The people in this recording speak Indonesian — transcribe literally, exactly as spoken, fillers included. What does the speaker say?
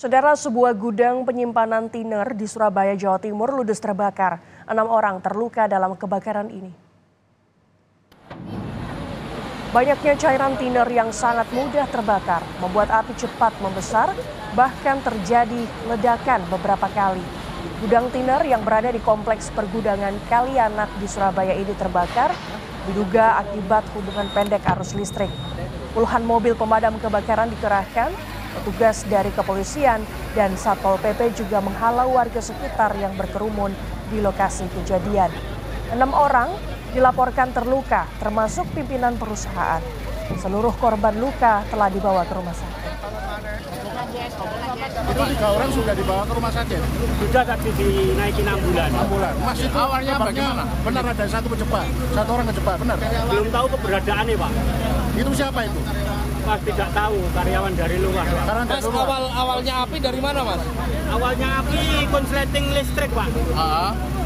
Saudara, sebuah gudang penyimpanan tiner di Surabaya, Jawa Timur ludes terbakar. Enam orang terluka dalam kebakaran ini. Banyaknya cairan tiner yang sangat mudah terbakar membuat api cepat membesar, bahkan terjadi ledakan beberapa kali. Gudang tiner yang berada di kompleks pergudangan Kalianak di Surabaya ini terbakar, diduga akibat hubungan pendek arus listrik. Puluhan mobil pemadam kebakaran dikerahkan, petugas dari kepolisian dan Satpol P P juga menghalau warga sekitar yang berkerumun di lokasi kejadian. Enam orang dilaporkan terluka, termasuk pimpinan perusahaan. Seluruh korban luka telah dibawa ke rumah sakit. Itu tiga orang sudah dibawa ke rumah sakit? Sudah, tadi dinaikin ambulan. Ambulan. Mas, itu awalnya bagaimana? Benar ada satu kejebak, satu orang kejebak, benar? Belum tahu keberadaannya, Pak. Itu siapa itu? Mas, tidak tahu, karyawan dari luar. Karena Mas, awal awalnya api dari mana, Mas? Awalnya api konsleting listrik, Pak. Ah.